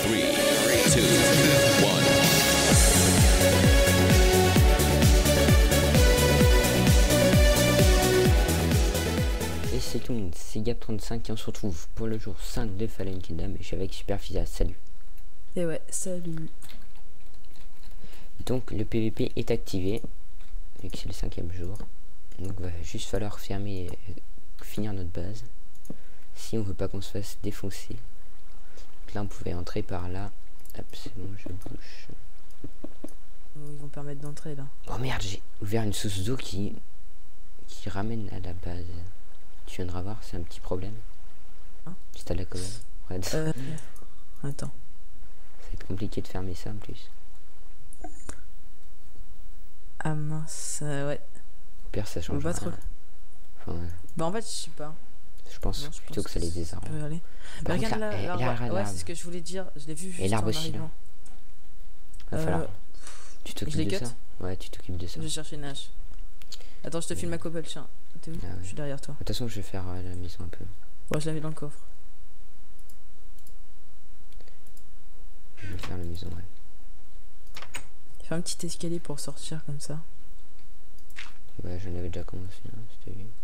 Et c'est tout, c'est Gap35 et on se retrouve pour le jour 5 de Fallen Kingdom et je suis avec Superphysa, salut. Et ouais, salut. Donc le PVP est activé, vu que c'est le 5e jour. Donc va juste falloir fermer, finir notre base. Si on veut pas qu'on se fasse défoncer. Donc là on pouvait entrer par là. Hop, c'est bon, je bouge. Ils vont permettre d'entrer là. Oh merde, j'ai ouvert une source d'eau qui ramène à la base. Tu viendras voir, c'est un petit problème. Hein, c'est à la commune. Red. Attends. Ça va être compliqué de fermer ça en plus. Ah mince, ouais. Au pire ça change pas rien. trop. Enfin, Bah en fait, je sais pas. je pense plutôt que ça les désarme. Bah, regarde là, ouais, c'est ce que je voulais dire. Je l'ai vu juste et l'arbre en aussi là. arrivant. Va falloir. Tu t'occupes de ça? Ouais, tu t'occupes de ça. Je vais chercher une hache. Attends, je te filme ma cobble, chien. T'es où? Ah ouais. Je suis derrière toi. De toute façon, je vais faire la maison un peu. Ouais, je la mets dans le coffre. Je vais faire la maison, ouais. Fais un petit escalier pour sortir comme ça. Ouais, j'en avais déjà commencé, hein, c'était vu.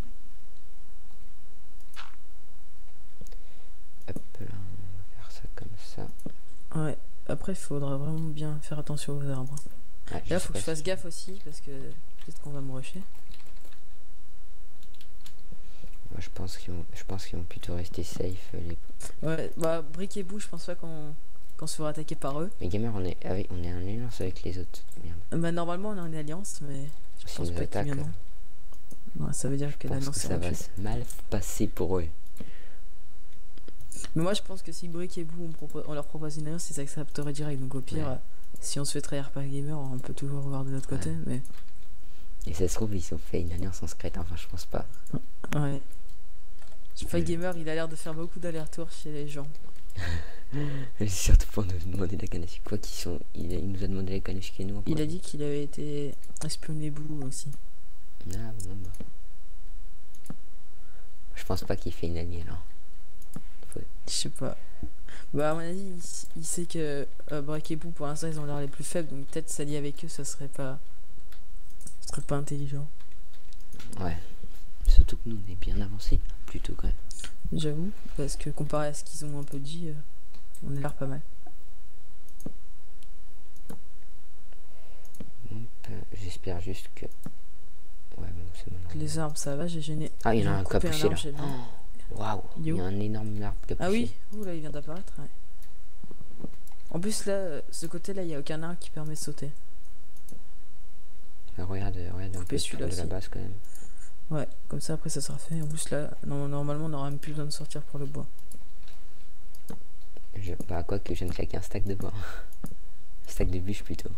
Hop là, on va faire ça comme ça. Ouais, après, il faudra vraiment bien faire attention aux arbres. Ah, là, faut que je fasse gaffe aussi parce que peut-être qu'on va me rusher. Moi, je pense qu'ils vont plutôt rester safe. Ouais, bah, brique et boue, je pense pas qu'on se fera attaquer par eux. Mais gamer, on est en alliance avec les autres. Merde. Bah, normalement, on est en alliance, mais je pense pas qu'ils viendront. Ouais, ça veut dire que l'alliance ça va se mal passer pour eux. Mais moi, je pense que si brique et boue, on leur propose une alliance, ils accepteraient direct. Donc, au pire, ouais. Si on se fait trahir par gamer, on peut toujours voir de l'autre côté. Mais... Et ça se trouve, ils ont fait une alliance en secret. Enfin, je pense pas. Ouais. Spy Gamer, il a l'air de faire beaucoup d'allers-retours chez les gens. Surtout pour nous demander la canne. C'est quoi qu'ils sont? Il nous a demandé la canne chez nous. Il a dit qu'il avait été espionné bout aussi. Ah bon bah. Je pense pas qu'il fait une alliée là. Je sais pas. Bah à mon avis, il sait que Brick et Boo pour l'instant ils ont l'air les plus faibles, donc peut-être s'allier avec eux, ça serait pas intelligent. Ouais. Surtout que nous on est bien avancé, plutôt quand même. J'avoue, parce que comparé à ce qu'ils ont un peu dit, on a l'air pas mal. J'espère juste que... Ouais bon c'est bon. Les arbres ça va, j'ai gêné. Ah il y en a un qui a poussé là. Waouh, il y a un énorme arbre qui a poussé. Ah oui, ouh là il vient d'apparaître. Ouais. En plus là, ce côté là, il n'y a aucun arbre qui permet de sauter. Regarde un peu celui-là de la base quand même. Ouais, comme ça après ça sera fait. En plus là, normalement on n'aura même plus besoin de sortir pour le bois. Bah quoi que je viens de claquer un stack de bois. Un stack de bûches plutôt.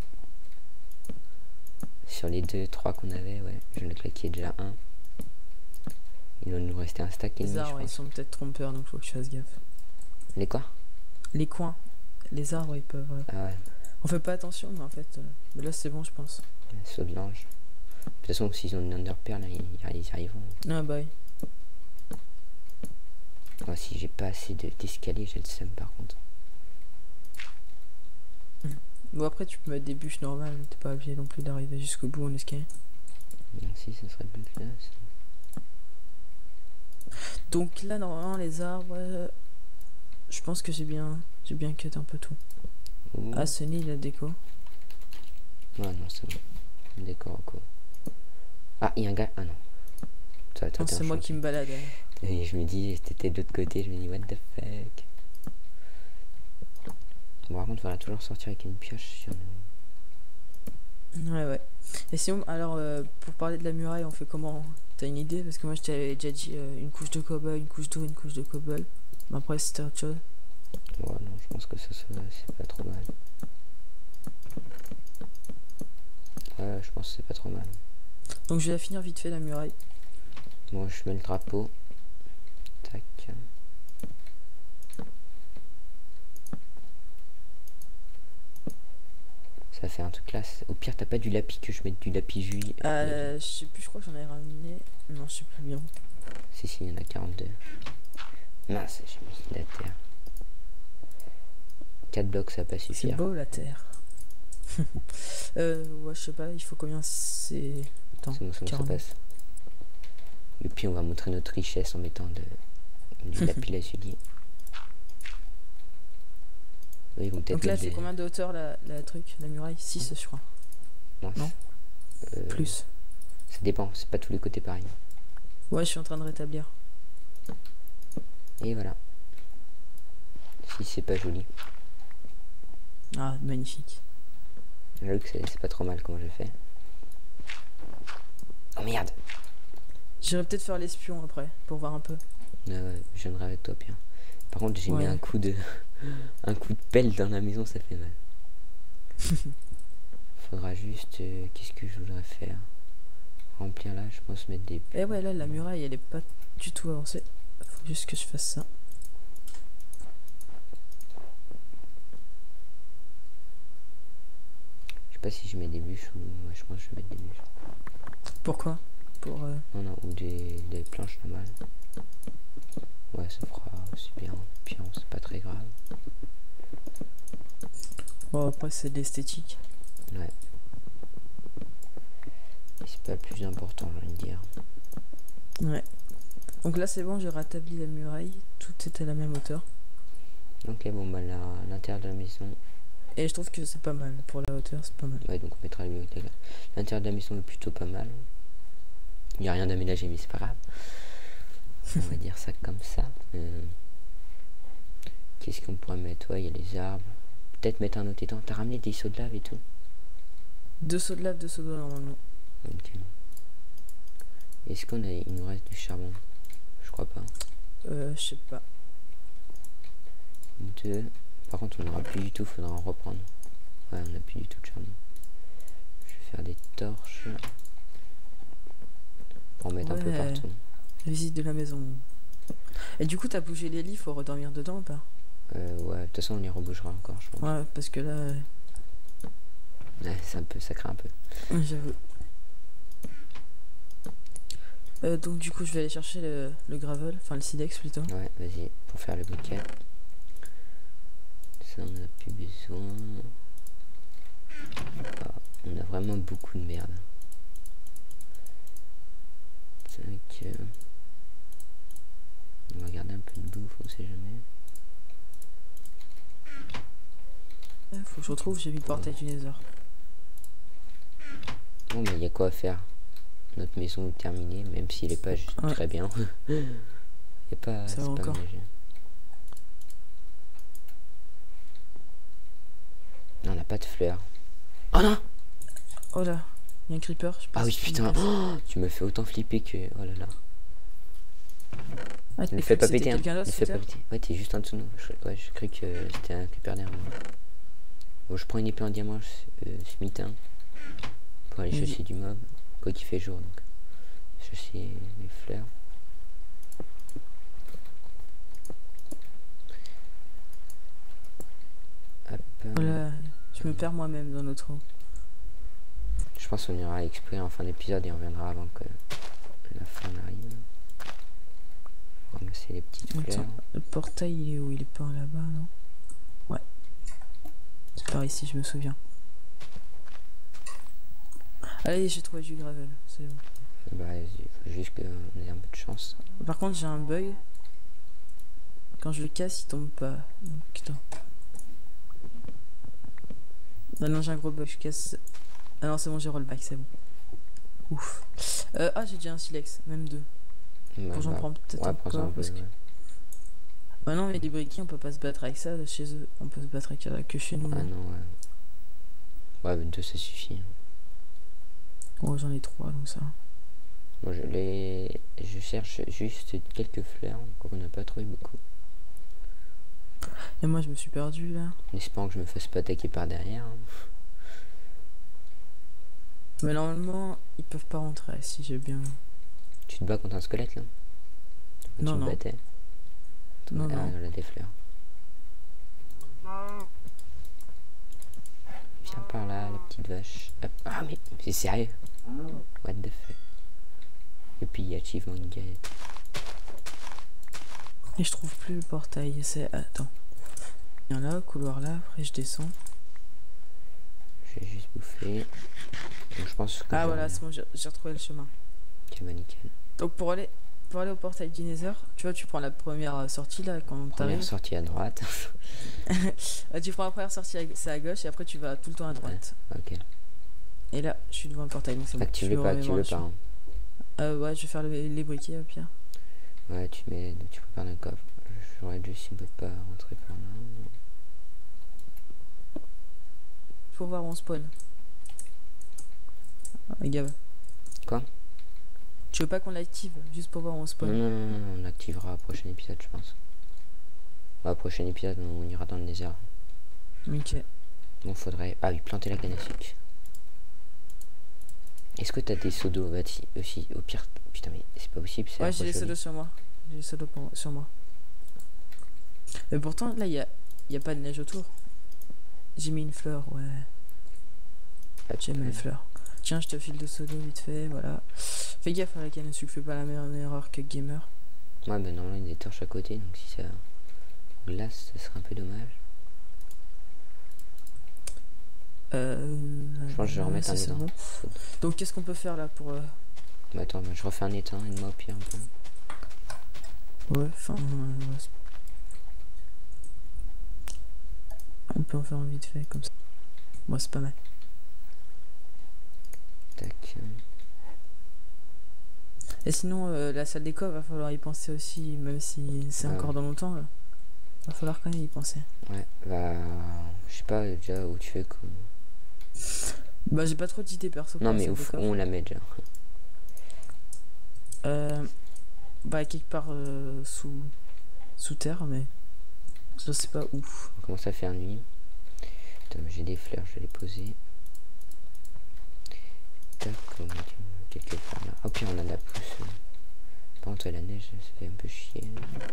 Sur les 2-3 qu'on avait, ouais, je viens de claquer déjà un. Il va nous rester un stack et demi, les arbres, ils sont peut-être trompeurs, donc faut que je fasse gaffe. Les quoi? Les coins. Les arbres, ils peuvent... Ah ouais. On fait pas attention, mais en fait... mais là, c'est bon, je pense. Saut de l'ange. De toute façon, s'ils ont une underpair, là, ils arriveront. Ah bah oui. Moi, si j'ai pas assez d'escalier, j'ai le seum par contre. Bon, après, tu peux mettre des bûches normales, t'es pas obligé non plus d'arriver jusqu'au bout en escalier. Si, ça serait plus classe. Donc là, normalement, les arbres... je pense que j'ai bien cut un peu tout. Ouh. Ah, ce nid, il a déco. Ouais, non, c'est bon. Décor au coup. Ah, il y a un gars. Ah non. C'est moi qui me balade. Et je me dis, t'étais de l'autre côté, je me dis, what the fuck. Bon, par contre, il faudra toujours sortir avec une pioche sur nous. Ouais. Et sinon, alors, pour parler de la muraille, on fait comment? T'as une idée? Parce que moi, je t'avais déjà dit une couche de cobble, une couche d'eau, une couche de cobble. Mais après, c'était autre chose. Ouais, non, je pense que ça c'est pas trop mal. Ouais, je pense que c'est pas trop mal. Donc, je vais la finir vite fait, la muraille. Bon, je mets le drapeau. Tac. Ça fait un truc classe. Au pire, t'as pas du lapis que je mette du lapis juillet. Je sais plus, je crois que j'en avais ramené. Non, je sais plus bien. Si, il y en a 42. Mince, j'ai mis de la terre. 4 blocs, ça va pas C'est suffire. beau la terre. Ouais, je sais pas, il faut combien c'est. Attends, C'est bon, ça 40. passe. Et puis on va montrer notre richesse en mettant du lapis lazuli. Oui, ils vont peut-être Donc là, mettre elle fait des... combien de hauteur la truc, la muraille? 6, je crois. Non. Plus. Ça dépend, c'est pas tous les côtés pareil. Ouais, je suis en train de rétablir. Et voilà. Si c'est pas joli. Ah, magnifique. J'avoue que c'est pas trop mal comment j'ai fait. Oh merde! J'irai peut-être faire l'espion après, pour voir un peu. Ouais, je viendrai avec toi, Pierre. Par contre, j'ai mis un coup de pelle dans la maison, ça fait mal. Faudra juste... qu'est-ce que je voudrais faire? Remplir là, je pense mettre des... Eh ouais, là, la muraille, elle est pas du tout avancée. Faut juste que je fasse ça. Je sais pas si je mets des bûches ou... Ouais, je pense que je vais mettre des bûches. Pourquoi? Pour... Non, ou des planches normales. Ouais, ça fera aussi bien. Puis c'est pas très grave. Bon, après, c'est de l'esthétique. Ouais. Et c'est pas le plus important, j'ai envie de dire. Ouais. Donc là, c'est bon, j'ai rétabli la muraille. Tout est à la même hauteur. Ok, bon, bah l'intérieur de la maison... Et je trouve que c'est pas mal. Pour la hauteur, c'est pas mal. Ouais, donc on mettra la bibliothèque là. L'intérieur de la maison est plutôt pas mal. Il n'y a rien d'aménagé, mais c'est pas grave. On va dire ça comme ça. Qu'est-ce qu'on pourrait mettre? Ouais, il y a les arbres. Peut-être mettre un autre étang. T'as ramené des seaux de lave et tout? 2 seaux de lave, 2 seaux d'eau normalement. Ok. Est-ce il nous reste du charbon? Je crois pas. Je sais pas. 2. Par contre, on n'aura plus du tout, faudra en reprendre. Ouais, on n'a plus du tout de charbon. Je vais faire des torches. Pour en mettre un peu partout. Visite de la maison. Et du coup, t'as bougé les lits, faut redormir dedans ou pas? Ouais, de toute façon, on y rebougera encore, je pense. Ouais, parce que là... Ouais, ça craint un peu. J'avoue. Donc du coup, je vais aller chercher le gravel, enfin le silex plutôt. Ouais, vas-y, pour faire le briquet. Ça, on n'a plus besoin. Ah, on a vraiment beaucoup de merde. On va garder un peu de bouffe, on sait jamais. Faut que je retrouve, j'ai mis le portail du Nether. Bon, mais il y a quoi à faire. Notre maison est terminée, même s'il est pas très bien. Il n'y a pas... Ça va encore. Non, on n'a pas de fleurs. Oh non! Oh là, il y a un creeper. Je Ah oui, putain, oh, tu me fais autant flipper que... Oh là là. Ah, Ne fais pas péter, hein. Ne fais pas péter. Ouais, t'es juste en dessous de nous. Ouais, je crois que c'était un creeper derrière moi. Bon, je prends une épée en diamant ce matin pour aller chasser du mob. Quoi qu'il fait jour, donc. Chasser les fleurs. Hop. Voilà, je me perds moi-même dans notre eau. Je pense qu'on ira explorer en fin d'épisode et on reviendra avant que la fin arrive. Ramasser les petites fleurs. Attends, le portail il est où? Il est pas là-bas, non? Ouais. C'est par ici, je me souviens. Allez, j'ai trouvé du gravel, c'est bon. Bah, il faut juste qu'on ait un peu de chance. Par contre, j'ai un bug. Quand je le casse, il tombe pas. Oh, putain. Ah non, j'ai un gros bug, je casse. Ah non, c'est bon, j'ai rollback, c'est bon. Ouf. Ah, j'ai déjà un silex, même 2. Bah, J'en prends peut-être encore. Parce que... Bah non, mais les briquets, on peut pas se battre avec ça chez eux. On peut se battre avec que chez nous. Ah non, ouais. Ouais, 2 ça suffit. Oh, j'en ai 3, donc ça. Moi, je cherche juste quelques fleurs, qu'on n'a pas trouvé beaucoup. Et moi, je me suis perdu là. En espérant que je me fasse pas attaquer par derrière. Mais normalement, ils peuvent pas rentrer si j'ai bien. Tu te bats contre un squelette là? Non, non. Non, ah, non. On a des fleurs. Viens par là, la petite vache. Hop. Ah, mais c'est sérieux? What the fuck? Et puis, il y a achievement une galette. Et je trouve plus le portail. C'est. Attends. Viens là, couloir là, après je descends. Je vais juste bouffer. Donc je pense que Ah voilà, c'est bon, j'ai retrouvé le chemin. Ok, bah nickel. Donc pour aller au portail du Nether, tu vois, tu prends la première sortie là quand Première t'arrives. sortie à droite. Tu prends la première sortie, c'est à gauche et après tu vas tout le temps à droite. Ok. Et là, je suis devant le portail, donc c'est bon. Active-le pas, active-le pas. Hein. Ouais, je vais faire les briquets au pire. Ouais, tu prépares un coffre. Je regarde juste si on peut pas rentrer par là. Faut voir où on spawn. Ah, Gab. Quoi? Tu veux pas qu'on l'active juste pour voir où on spawn? Non, on l'activera au prochain épisode, je pense. Au prochain épisode, on ira dans le désert. Ok. Bon, faudrait... Ah oui, planter la canne à sucre. Est-ce que t'as des seaux d'eau aussi? Au pire... Putain, mais c'est pas possible. Ouais, j'ai les seaux d'eau sur moi. J'ai les seaux d'eau sur moi. Mais pourtant, là, y a pas de neige autour. J'ai mis une fleur, ouais. J'ai mis une fleur. Tiens, je te file de seaux d'eau vite fait, voilà. Fais gaffe à la canne à sucre, fais pas la même erreur que Gamer. Ouais, bah normalement, il y a des torches à côté, donc si ça glace, ce serait un peu dommage. Je pense que je vais remettre un étang. Bon. Donc qu'est-ce qu'on peut faire là pour... Bah attends, je refais un étang, et moi au pire un peu. Ouais, enfin... on peut en faire un vite fait comme ça. Moi, c'est pas mal. Tac. Et sinon, la salle d'école, va falloir y penser aussi, même si c'est encore dans longtemps. Là. Va falloir quand même y penser. Ouais, bah... Je sais pas déjà où tu veux que... Bah, j'ai pas trop d'idées perso. Non, mais où on la met déjà? Bah, quelque part sous terre, mais je sais pas où. On commence à faire nuit. Attends, j'ai des fleurs, je vais les poser. Tac, on va quelque part là. Oh, puis on a de la pousse. Par contre, la neige, ça fait un peu chier.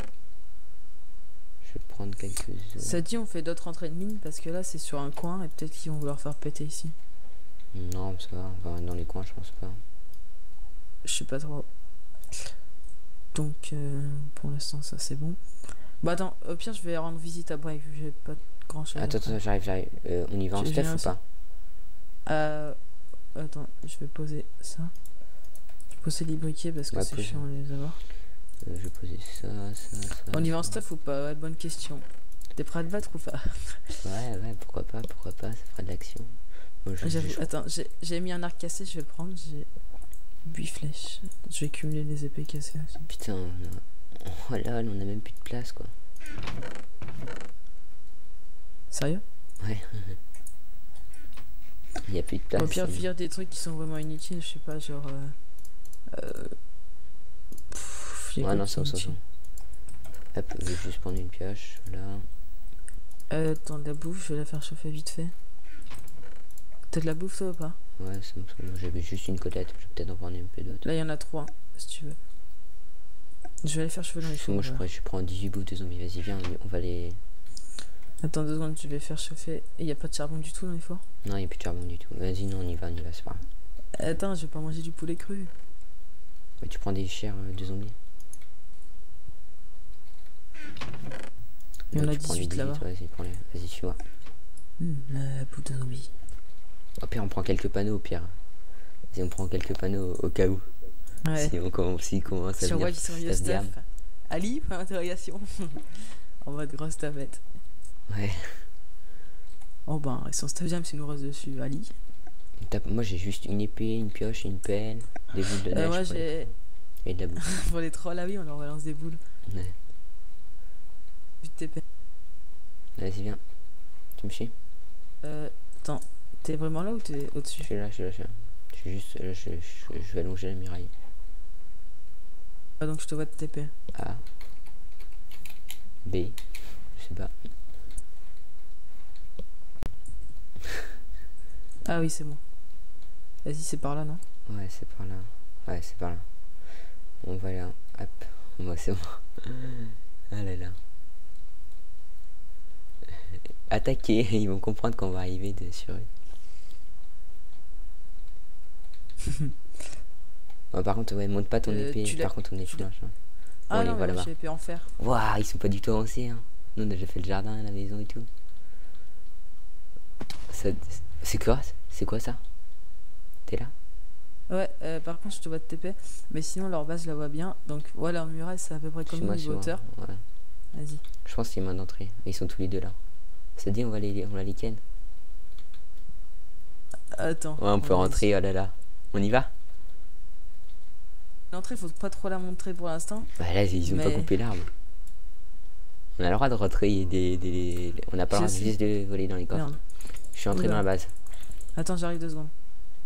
Je vais prendre quelques... Ça dit, on fait d'autres entrées de mine parce que là, c'est sur un coin et peut-être qu'ils vont vouloir faire péter ici. Non, ça va, on va dans les coins, je pense pas. Je sais pas trop. Donc, pour l'instant, ça c'est bon. Bah, attends, au pire, je vais rendre visite à Brave, j'ai pas grand chose. Attends, j'arrive. On y va en stuff ou pas? Attends, je vais poser ça. Je vais poser les briquets parce que c'est chiant de les avoir. Je vais poser ça. On y va en stuff ou pas? Ouais, bonne question. T'es prêt à te battre ou pas? Ouais, pourquoi pas, ça fera de l'action. Bon, attends, j'ai mis un arc cassé, je vais le prendre. J'ai 8 flèches. Je vais cumuler les épées cassées aussi. Putain, oh là, on a même plus de place quoi. Sérieux? Ouais. Il y a plus de place. Au pire, vire des trucs qui sont vraiment inutiles, je sais pas, genre. Ouais, non, ça. Hop, je vais juste prendre une pioche, là. Attends, de la bouffe, je vais la faire chauffer vite fait. T'as de la bouffe toi ou pas? Ouais, c'est bon, j'avais juste une côtelette, je vais peut-être en prendre un peu d'autres. Là, il y en a 3, si tu veux. Je vais aller faire chauffer dans les fours. Moi, je prends 18 bouffes de zombies, vas-y, viens, on va les... Attends 2 secondes, je vais faire chauffer. Et y a pas de charbon du tout dans les fours? Non, y a plus de charbon du tout. Vas-y, non, on y va, c'est pas grave. Attends, je vais pas manger du poulet cru. Mais tu prends des chairs de zombies. Il y en a 18 là-bas. Vas-y, prends-les. Vas-y, suis-moi. La bouffe de zombies. Au pire, on prend quelques panneaux, au pire. Vas-y, on prend quelques panneaux au cas où. Ouais. Si on commence à si on voit qu'ils sont vieux stuff. Ali, point d'interrogation. En mode grosse tapette. Ouais. Oh ben, ils sont stuff jam s'ils nous restent dessus. Ali. Moi, j'ai juste une épée, une pioche, une pelle, des boules de neige. Moi, j'ai... Et de la bouffe. Pour les trolls, ah oui, on leur balance des boules. Ouais. Vas-y, viens. Tu me suis? Attends, t'es vraiment là ou t'es au-dessus? Je suis là. Je suis juste là, je vais allonger la muraille. Ah, donc je te vois de TP. A. B. Je sais pas. Ah oui, c'est bon. Vas-y, c'est par là, non? Ouais, c'est par là. Ouais, c'est par là. On va là. Hop. Moi, c'est bon. Ah là là. Attaquer, ils vont comprendre qu'on va arriver sur eux. Oh, par contre, ouais, monte pas ton épée. Par contre, on est flash. Hein. Ah bon, non, mais j'ai épée en fer. Waouh, ils sont pas du tout avancés. Hein. Nous, on a déjà fait le jardin, la maison et tout. C'est quoi? C'est quoi ça? T'es là? Ouais, par contre, je te vois de TP. Mais sinon, leur base, je la vois bien. Donc, ouais, leur muraille, c'est à peu près comme nous, niveau hauteur. Ouais. Vas-y. Je pense qu'il y a main d'entrée. Ils sont tous les deux là. Ça dit, on va les ken. Attends. Ouais, on peut rentrer, oh là là. On y va? L'entrée, faut pas trop la montrer pour l'instant. Bah là, ils ont pas coupé l'arbre. On a le droit de rentrer on n'a pas le droit juste de voler dans les coffres. Merde. Je suis entré dans la base. Attends, j'arrive 2 secondes.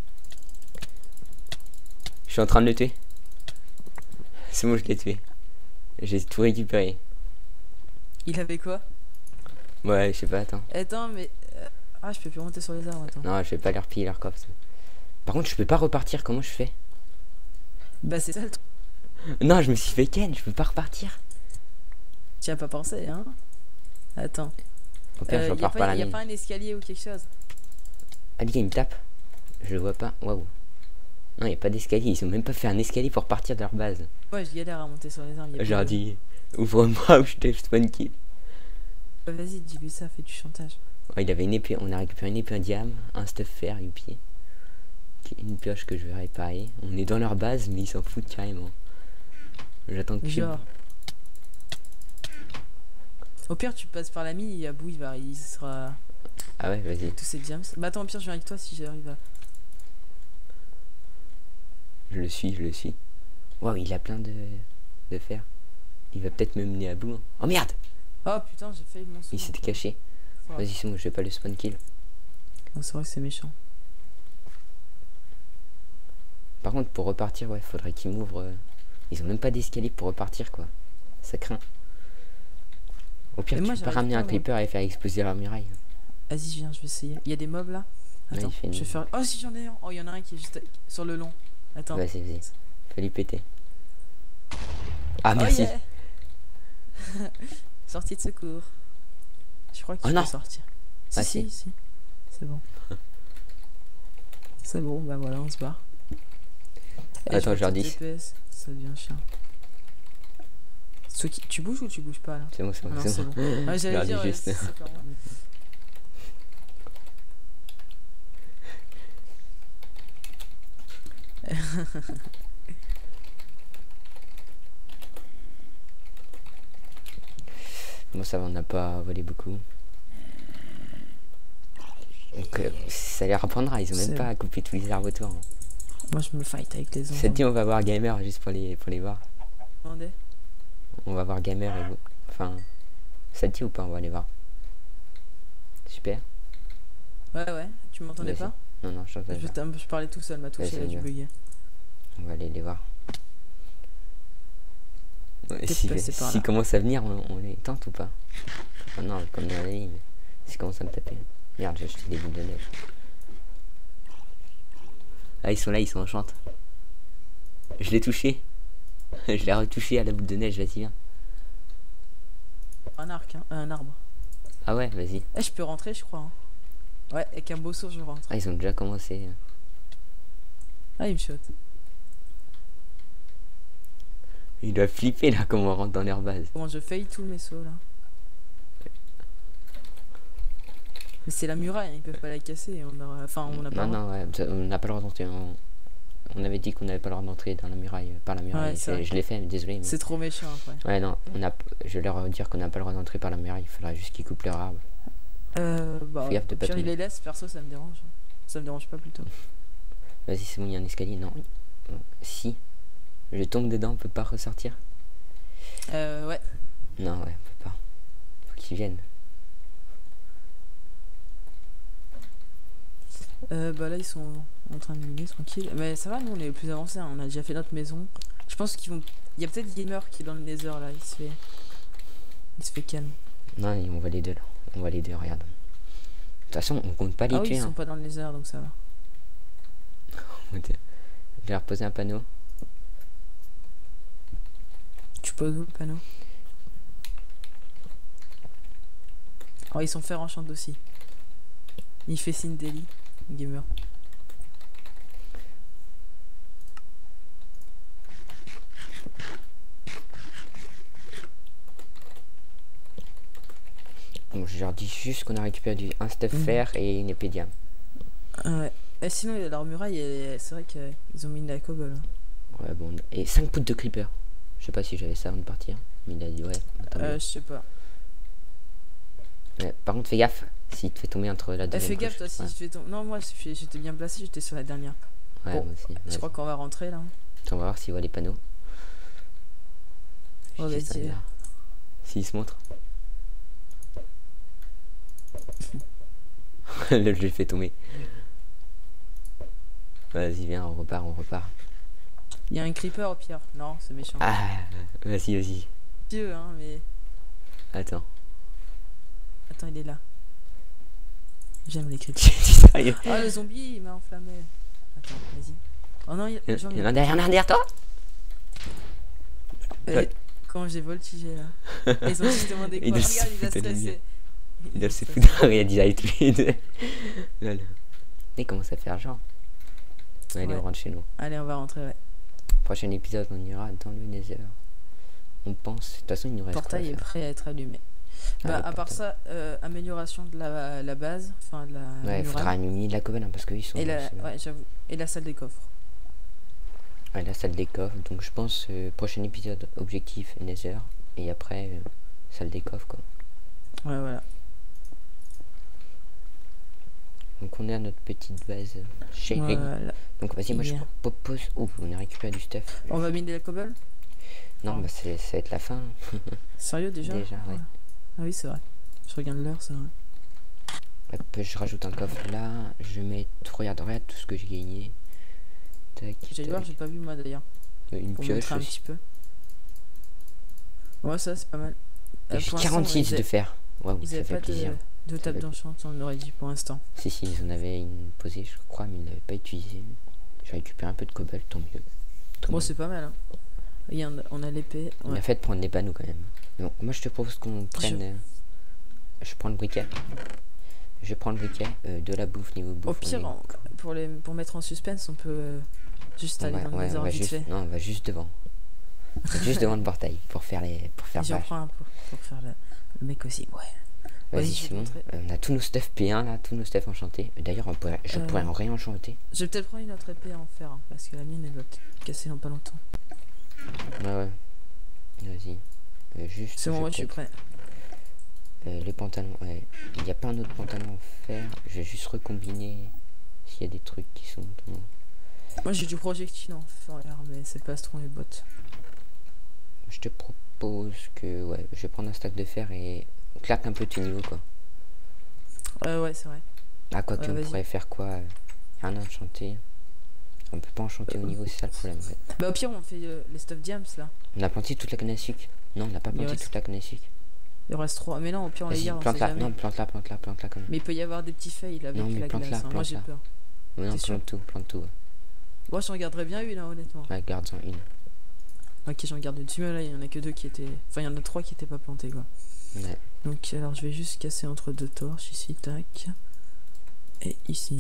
Je suis en train de le tuer. C'est bon, je l'ai tué. J'ai tout récupéré. Il avait quoi? Ouais, je sais pas, attends. Attends, mais... Ah, je peux plus monter sur les arbres, attends. Non, je vais pas leur piller leur coffre. Par contre, je peux pas repartir, comment je fais? Bah, c'est ça le truc. Non, je me suis fait ken, je peux pas repartir. Tu as pas pensé, hein? Attends. Au pire, je repars par la mine. Y'a pas un escalier ou quelque chose? Ah, lui, il me tape. Je le vois pas. Waouh. Non, y a pas d'escalier. Ils ont même pas fait un escalier pour partir de leur base. Ouais, je galère à monter sur les arbres. J'ai dit, ouvre-moi ou je te spawn kill. Bah, vas-y, dis-lui ça, fais du chantage. Ouais, il avait une épée. On a récupéré une épée, un diam, un stuff fer, youpi. Une pioche que je vais réparer. On est dans leur base, mais ils s'en foutent carrément. J'attends que genre. Au pire, tu passes par la mine, et Abou, il sera... Ah ouais, vas-y. Tous ces diams. Bah attends, au pire, je viens avec toi si j'arrive à... Je le suis. Waouh, il a plein de fer. Il va peut-être me mener à bout. Oh merde! Oh putain, j'ai failli mon Il s'était caché. Vas-y, c'est bon, je vais pas le spawn kill. Non, c'est vrai que c'est méchant. Par contre, pour repartir, ouais, faudrait qu'ils m'ouvrent. Ils ont même pas d'escalier pour repartir, quoi. Ça craint. Au pire, tu peux pas ramener un creeper et faire exploser leur muraille. Vas-y, je viens, je vais essayer. Il y a des mobs là. Attends, je vais faire... Oh, si j'en ai un. Oh, il y en a un qui est juste sur le long. Attends. Vas-y. Fallait péter. Ah, merci. Oh, yeah. Sortie de secours. Je crois qu'il faut sortir. Si. C'est bon. C'est bon, bah voilà, on se barre. Attends, je leur dis. Ça devient chiant. Tu bouges ou tu bouges pas là? C'est bon. Ah, j'allais dire juste. Bon, ça va, on n'a pas volé beaucoup. Donc, ça les reprendra. Ils ont même pas coupé tous les arbres autour. Hein. Moi, je me fight avec les enfants. Ça te dit, on va voir Gamer juste pour les voir. Attendez. On va voir Gamer et vous. Enfin, ça te dit ou pas? On va aller voir. Super. Ouais. Tu m'entendais pas? Non, je t'entendais pas. Je parlais tout seul, ma touche elle a dû bugger. On va aller les voir. Ouais, si commence à venir, on les tente ou pas? Enfin, non, comme dans la ligne. S'ils commencent à me taper. Merde, j'ai acheté des boules de neige. Ah, ils sont là, ils sont en chante. Je l'ai touché. Je l'ai retouché à la boule de neige, vas-y, viens. Un arc, hein, un arbre. Ah ouais, vas-y. Je peux rentrer, je crois. Hein. Ouais, avec un beau sourd, je rentre. Ah, ils ont déjà commencé. Ah, il me shot. Il doit flipper là, comme on rentre dans leur base. Comment je faille tous mes sauts là. Mais c'est la muraille, hein, ils peuvent pas la casser. Enfin, on a pas. Non, ouais, on n'a pas le droit d'entrer. On avait dit qu'on n'avait pas le droit d'entrer dans la muraille, par la muraille. Ouais, je l'ai fait, mais désolé. Mais... C'est trop méchant après. Ouais, non, je vais leur dire qu'on n'a pas le droit d'entrer par la muraille. Il faudra juste qu'ils coupent leur arbre. Bah, fais gaffe de pas il les laisse, perso, ça me dérange. Ça me dérange pas plutôt. Vas-y, c'est bon, il y a un escalier. Non, si. Je tombe dedans, on peut pas ressortir. Ouais. Non, ouais, on peut pas. Faut qu'ils viennent. Bah là ils sont en train de miner tranquille. Mais ça va, nous on est les plus avancés, hein. On a déjà fait notre maison. Je pense qu'ils vont... Il y a peut-être Gamer qui est dans le nether là, il se fait calme. Non, on va les deux là. On va les deux, regarde. De toute façon, on compte pas les tuer. Ils sont pas dans le nether donc ça va. Je vais leur poser un panneau. Tu poses où le panneau? Oh, ils sont fer enchant aussi. Il fait signe d'Eli, Gamer. Bon, je leur dis juste qu'on a récupéré un stuff fer et une épée diam. Ouais. Et sinon, leur muraille, c'est vrai qu'ils ont mis de la cobble. Ouais, bon. Et 5 poutres de creeper. Je sais pas si j'avais ça avant de partir. Mais il a dit ouais. Je sais pas. Ouais, par contre, fais gaffe. S'il te fait tomber entre la deuxième Fais gaffe, toi, si ouais. je fais tomber. Non, moi, j'étais bien placé, j'étais sur la dernière. Ouais, bon, moi aussi. Je crois qu'on va rentrer là. On va voir s'il voit les panneaux. Oh, vas-y. S'il se montre. Là, je l'ai fait tomber. Vas-y, viens, on repart, on repart. Il y a un creeper au pire. Non, c'est méchant. Ah, vas-y, vas-y. Dieu, hein, mais. Attends. Attends, il est là. J'aime les creepers. Sérieux? Ah, le zombie, il m'a enflammé. Attends, vas-y. Oh non, il y en a un derrière toi. Quand j'ai voltigé là. Ils ont justement des quoi. Regarde, il a stressé. Il doit se foutre. Il a dit avec lui. Il commence à faire genre. Allez, on rentre chez nous. Allez, on va rentrer, ouais. Prochain épisode, on ira dans le Nether. On pense. De toute façon, il nous reste. Le portail est prêt à être allumé. Bah, à part ça, amélioration de la base. Enfin, de la. Ouais, il faudra allumer de la cobble hein, parce qu'ils sont. Ouais, j'avoue. Et la salle des coffres. Ouais, la salle des coffres. Donc, je pense, prochain épisode, objectif Nether. Et après, salle des coffres, quoi. Ouais, voilà. Donc, on est à notre petite base chez voilà. Donc, vas-y, moi, je propose. Oh, on a récupéré du stuff. On va miner la cobble? Non, bah, ça va être la fin. Sérieux, déjà? Déjà, ouais. Ah oui, c'est vrai. Je regarde l'heure, c'est vrai. Hop, je rajoute un coffre là. Je mets. Regarde tout ce que j'ai gagné. Tac. J'ai voir, j'ai pas vu moi d'ailleurs. Une pioche. Un petit peu. Ouais, ça, c'est pas mal. J'ai 46 de fer. Waouh, ils avaient pas de table d'enchant, on aurait dit pour l'instant. Si, ils en avaient une posée, je crois, mais ils l'avaient pas utilisée. J'ai récupéré un peu de cobble, tant mieux. Bon, c'est pas mal, hein. Regarde, on a l'épée. Ouais. On a fait de prendre les panneaux quand même. Donc, moi, je te propose qu'on prenne. Je prends le briquet. Je prends le briquet, de la bouffe, niveau bouffe. Au pire, pour mettre en suspense, on peut juste aller dans les ordres vite fait. Non, on va juste devant. Juste devant le portail pour faire J'en prends un pour faire le mec aussi, ouais. Vas-y, Simon. On a tous nos stuff P1 là, tous nos stuff enchantés. D'ailleurs, je pourrais en réenchanter. Je vais peut-être prendre une autre épée en fer, hein, parce que la mienne elle va peut-être casser dans pas longtemps. Ouais. Vas-y. Juste. C'est bon, moi je suis prêt. Les pantalons, ouais. Il n'y a pas un autre pantalon en fer. Je vais juste recombiner s'il y a des trucs qui sont dans... Moi j'ai du projectile en fer, mais c'est pas trop les bottes. Je te propose que, ouais, je vais prendre un stack de fer et claque un peu tes niveaux, quoi. Ouais, c'est vrai. Ah, quoi que on pourrait faire quoi? Rien à enchanter. On peut pas enchanter au niveau, c'est ça le problème, en fait. Bah au pire, on fait les stuff diams là. On a planté toute la canne à sucre. Non, on n'a pas planté toute la canne à sucre. Il reste 3. Mais non, au pire, on les garde. Plante-la, non, plante-la quand même. Mais il peut y avoir des petits fails avec la glace. Moi j'ai peur. Non, plante tout. Moi j'en garderais bien une, hein, honnêtement. Ouais, garde-en une. Ok, j'en garde une. Tu vois là, il y en a que 2 qui étaient. Enfin, il y en a 3 qui étaient pas plantés, quoi. Ouais. Donc, alors je vais juste casser entre 2 torches ici, tac. Et ici.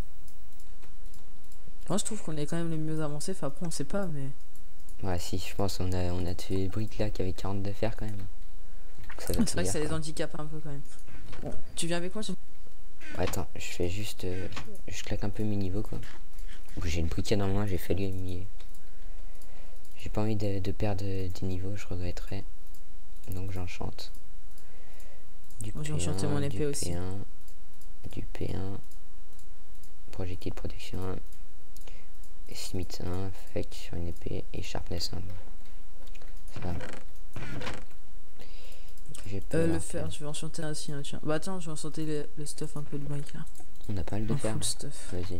Moi je trouve qu'on est quand même les mieux avancés. Enfin, après, on sait pas, mais. Ouais, si, je pense on a tué les briques là qui avaient 40 de fer quand même. C'est vrai que ça les handicape un peu quand même. Bon, tu viens avec moi? Attends, je fais juste. Je claque un peu mes niveaux quoi. J'ai le briquet dans la main, j'ai fallu aimer. J'ai pas envie de perdre des niveaux, je regretterais. Donc j'enchante. J'ai enchanté mon épée aussi. Du P1. Projectile protection 1. Smith 1. Fake sur une épée. Et Sharpness 1. Ça va. Le fer, je vais enchanter ainsi, hein, tiens. Bah attends, je vais enchanter le stuff un peu de brique là. On n'a pas le de fer. Vas-y.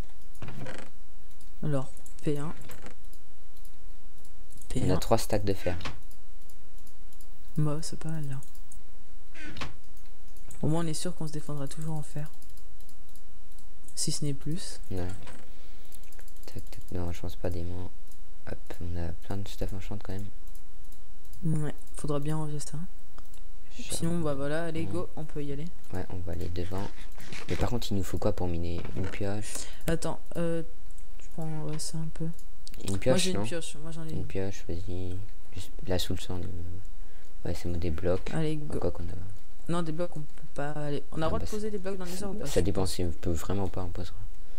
Alors, P1. On a 3 stacks de fer. Bah, c'est pas mal là. Au moins, on est sûr qu'on se défendra toujours en fer. Si ce n'est plus. Ouais. Tac, tac. Non, je pense pas des mains. Hop, on a plein de stuff enchante quand même. Ouais, faudra bien ranger ça. Sinon, bah voilà, allez, go, on peut y aller. Ouais, on va aller devant. Mais par contre, il nous faut quoi pour miner? Une pioche? Attends, je prends ça un peu. Une pioche? Moi j'ai une pioche, moi j'en ai une pioche, vas-y. Juste là sous le sang. Ouais, c'est des blocs. Allez, go. Quoi qu'on a. Non, des blocs, on peut pas aller. On a le droit de poser des blocs dans les airs ou pas? Ça dépend si on peut vraiment pas, on posera.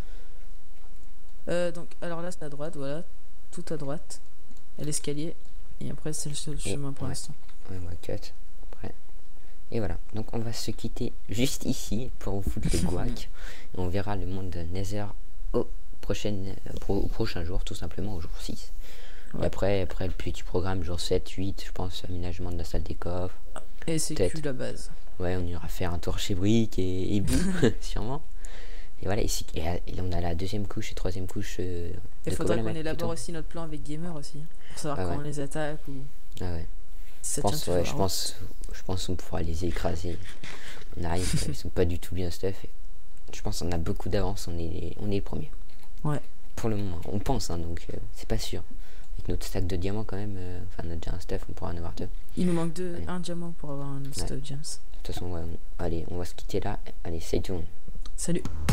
Donc, alors là, c'est à droite, voilà. Tout à droite. Et l'escalier. Et après, c'est le seul chemin pour l'instant. Ouais, on va cut. Après. Et voilà. Donc, on va se quitter juste ici pour vous foutre le guac. Et on verra le monde de Nether au prochain jour, tout simplement, au jour 6. Ouais. Et après, le petit programme, jour 7, 8, je pense, aménagement de la salle des coffres. Et c'est que la base. Ouais, on ira faire un tour chez Brick et Boo, sûrement. Et voilà, et on a la deuxième couche et troisième couche. Il faudrait qu'on élabore aussi notre plan avec Gamer aussi. Pour savoir comment on les attaque ou. Ah ouais. Je pense qu'on pourra les écraser. On arrive, ils sont pas du tout bien stuff. Je pense qu'on a beaucoup d'avance, on est les premiers. Ouais. Pour le moment, on pense, hein, donc c'est pas sûr. Avec notre stack de diamants quand même, enfin notre déjà un stuff, on pourra en avoir 2. Il nous manque un diamant pour avoir un stuff gems. De toute façon, allez, on va se quitter là. Allez, c'est tout. Salut.